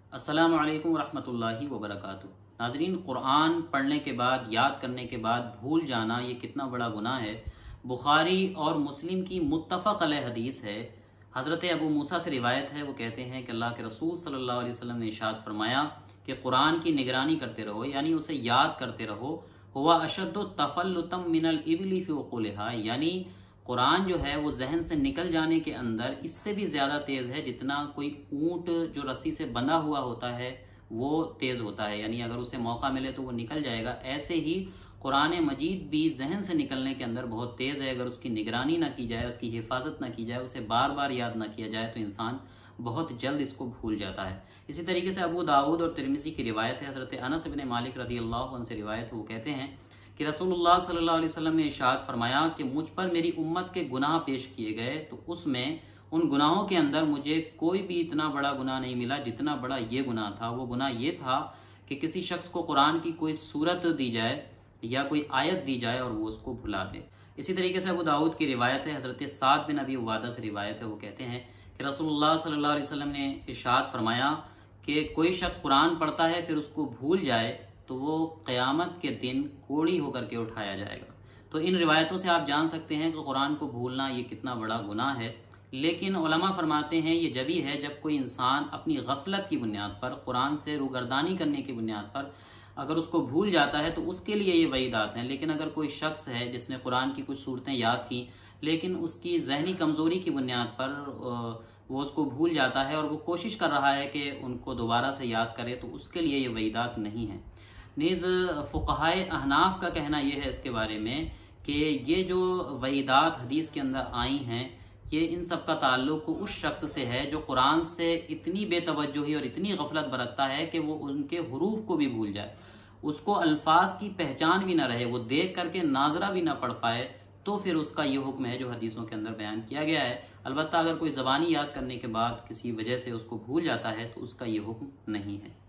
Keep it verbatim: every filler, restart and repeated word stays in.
अस्सलामु अलैकुम वरहमतुल्लाहि वबरकातुहू। नाज़रीन, क़ुरआन पढ़ने के बाद, याद करने के बाद भूल जाना ये कितना बड़ा गुनाह है। बुखारी और मुस्लिम की मुत्तफ़क़ अलैह हदीस है। हज़रत अबू मूसा से रिवायत है, वो कहते हैं कि अल्लाह के रसूल सल्लल्लाहु अलैहि वसल्लम ने इरशाद फरमाया कि कुरान की निगरानी करते रहो, यानी उसे याद करते रहो। हुवा अशद्दु तफल्लुतम मिनल इबली फी उक़ूलिहा, यानी कुरान जो है वो जहन से निकल जाने के अंदर इससे भी ज़्यादा तेज़ है जितना कोई ऊँट जो रस्सी से बंधा हुआ होता है वो तेज़ होता है, यानी अगर उसे मौका मिले तो वो निकल जाएगा। ऐसे ही कुरान मजीद भी जहन से निकलने के अंदर बहुत तेज़ है। अगर उसकी निगरानी ना की जाए, उसकी हिफाजत ना की जाए, उसे बार बार याद ना किया जाए तो इंसान बहुत जल्द इसको भूल जाता है। इसी तरीके से अबू दाऊद और तिरमिज़ी की रिवायत है, हज़रत अनस इब्न मालिक रदी अल्लाह अन्हु से रिवायत है, वो कहते हैं कि रसूलुल्लाह सल्लल्लाहु अलैहि वसल्लम ने इरशाद फरमाया कि मुझ पर मेरी उम्मत के गुनाह पेश किए गए तो उसमें उन गुनाहों के अंदर मुझे कोई भी इतना बड़ा गुनाह नहीं मिला जितना बड़ा ये गुनाह था। वो गुनाह ये था कि किसी शख्स को कुरान की कोई सूरत दी जाए या कोई आयत दी जाए और वो उसको भुला दे। इसी तरीके से अबू दाऊद की रिवायत है, हज़रत साद बिन अबी उबादा से रिवायत है, वो कहते हैं कि रसूलुल्लाह सल्लल्लाहु अलैहि वसल्लम ने इरशाद फरमाया कि कोई शख्स कुरान पढ़ता है फिर उसको भूल जाए तो वो क़यामत के दिन कोड़ी होकर के उठाया जाएगा। तो इन रिवायतों से आप जान सकते हैं कि कुरान को भूलना ये कितना बड़ा गुनाह है। लेकिन उलमा फरमाते हैं ये जभी है जब कोई इंसान अपनी गफलत की बुनियाद पर, कुरान से रूगर्दानी करने की बुनियाद पर अगर उसको भूल जाता है तो उसके लिए ये वईदात हैं। लेकिन अगर कोई शख्स है जिसने कुरान की कुछ सूरतें याद की लेकिन उसकी जहनी कमज़ोरी की बुनियाद पर वो उसको भूल जाता है और वो कोशिश कर रहा है कि उनको दोबारा से याद करे, तो उसके लिए ये वईदात नहीं है। नीज़ फ़ुक़हाए अहनाफ का कहना यह है इसके बारे में कि ये जो वईदात हदीस के अंदर आई हैं ये इन सब का ताल्लुक़ उस शख्स से है जो कुरान से इतनी बेतवज्जुही और इतनी गफलत बरतता है कि वो उनके हुरूफ को भी भूल जाए, उसको अल्फाज की पहचान भी ना रहे, वो देख करके नाजरा भी ना पढ़ पाए, तो फिर उसका ये हुक्म है जो हदीसों के अंदर बयान किया गया है। अलबत्ता अगर कोई ज़बानी याद करने के बाद किसी वजह से उसको भूल जाता है तो उसका ये हुक्म नहीं है।